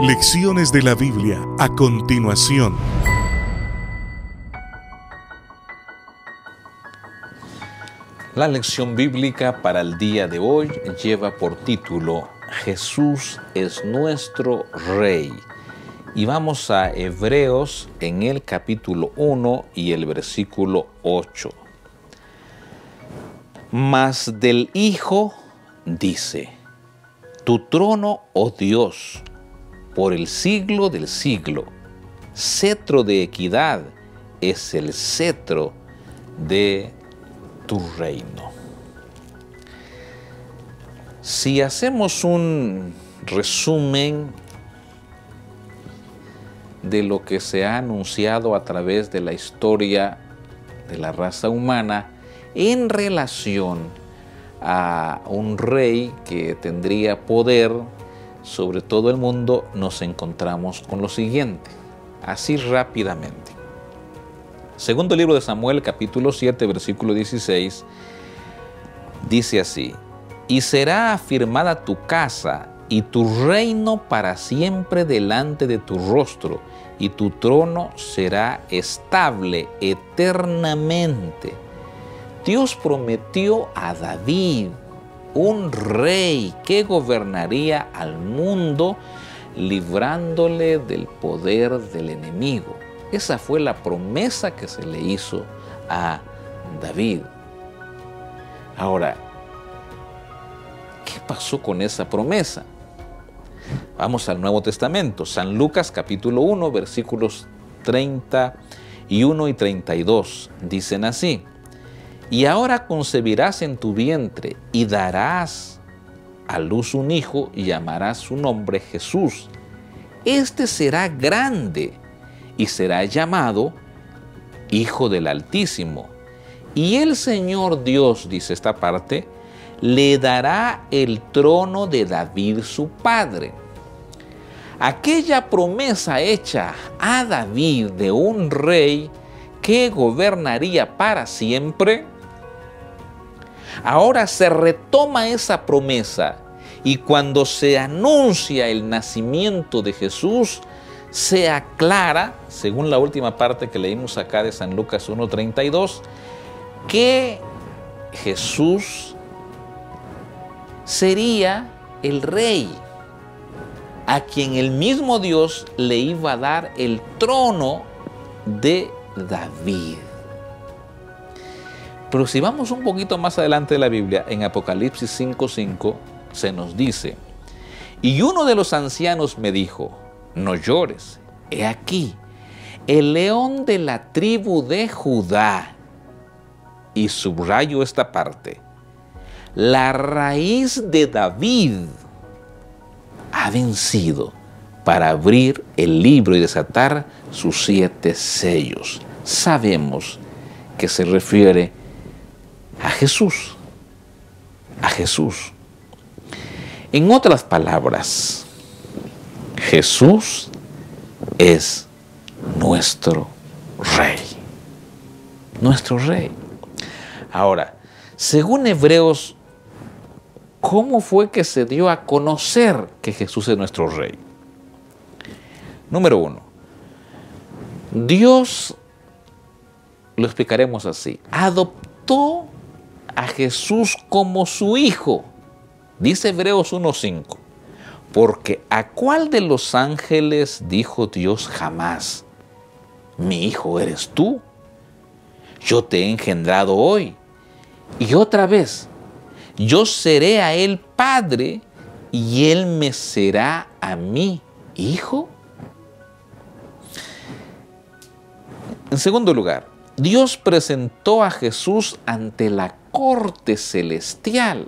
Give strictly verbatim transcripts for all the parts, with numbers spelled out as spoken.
Lecciones de la Biblia a continuación. La lección bíblica para el día de hoy lleva por título Jesús es nuestro Rey. Y vamos a Hebreos en el capítulo uno y el versículo ocho. Mas del Hijo dice: Tu trono, oh Dios, por el siglo del siglo, cetro de equidad es el cetro de tu reino. Si hacemos un resumen de lo que se ha anunciado a través de la historia de la raza humana en relación a un rey que tendría poder sobre todo el mundo, nos encontramos con lo siguiente, así rápidamente. Segundo libro de Samuel, capítulo siete, versículo dieciséis, dice así: Y será afirmada tu casa y tu reino para siempre delante de tu rostro, y tu trono será estable eternamente. Dios prometió a David un rey que gobernaría al mundo librándole del poder del enemigo. Esa fue la promesa que se le hizo a David. Ahora, ¿qué pasó con esa promesa? Vamos al Nuevo Testamento, San Lucas capítulo uno, versículos treinta y uno y treinta y dos, dicen así: Y ahora concebirás en tu vientre y darás a luz un hijo y llamarás su nombre Jesús. Este será grande y será llamado Hijo del Altísimo. Y el Señor Dios, dice esta parte, le dará el trono de David su padre. Aquella promesa hecha a David de un rey que gobernaría para siempre, ahora se retoma esa promesa y cuando se anuncia el nacimiento de Jesús, se aclara, según la última parte que leímos acá de San Lucas uno treinta y dos, que Jesús sería el rey a quien el mismo Dios le iba a dar el trono de David. Pero si vamos un poquito más adelante de la Biblia, en Apocalipsis cinco cinco, se nos dice: Y uno de los ancianos me dijo: No llores, he aquí, el león de la tribu de Judá, y subrayo esta parte, la raíz de David ha vencido para abrir el libro y desatar sus siete sellos. Sabemos que se refiere a Jesús, a Jesús. En otras palabras, Jesús es nuestro Rey, nuestro Rey. Ahora, según Hebreos, ¿cómo fue que se dio a conocer que Jesús es nuestro Rey? Número uno, Dios, lo explicaremos así, adoptó a Jesús como su Hijo. Dice Hebreos uno cinco, porque ¿a cuál de los ángeles dijo Dios jamás: Mi hijo eres tú? Yo te he engendrado hoy. Y otra vez, yo seré a él padre y él me será a mí hijo. En segundo lugar, Dios presentó a Jesús ante la corte celestial.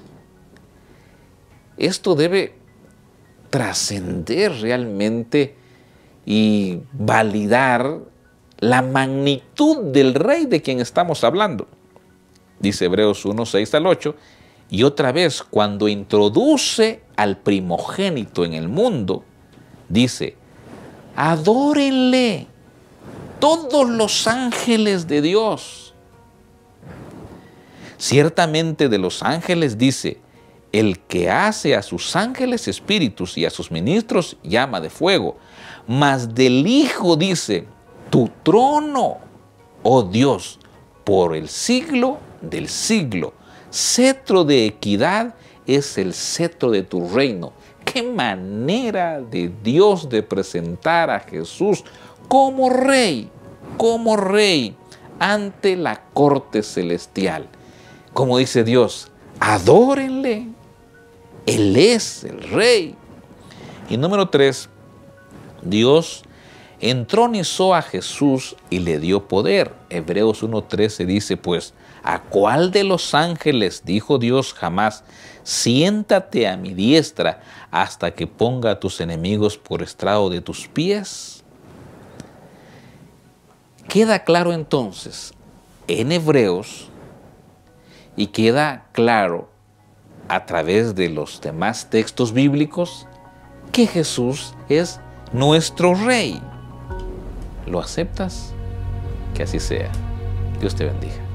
Esto debe trascender realmente y validar la magnitud del rey de quien estamos hablando. Dice Hebreos uno seis al ocho, y otra vez cuando introduce al primogénito en el mundo, dice: adórenle todos los ángeles de Dios. Ciertamente de los ángeles dice: el que hace a sus ángeles espíritus y a sus ministros llama de fuego. Mas del Hijo dice, tu trono, oh Dios, por el siglo del siglo. Cetro de equidad es el cetro de tu reino. Qué manera de Dios de presentar a Jesús como rey, como rey ante la corte celestial. Como dice Dios, adórenle, Él es el rey. Y número tres, Dios entronizó a Jesús y le dio poder. Hebreos uno trece dice, pues, ¿a cuál de los ángeles dijo Dios jamás, siéntate a mi diestra hasta que ponga a tus enemigos por estrado de tus pies? Queda claro entonces en Hebreos y queda claro a través de los demás textos bíblicos que Jesús es nuestro Rey. ¿Lo aceptas? Que así sea. Dios te bendiga.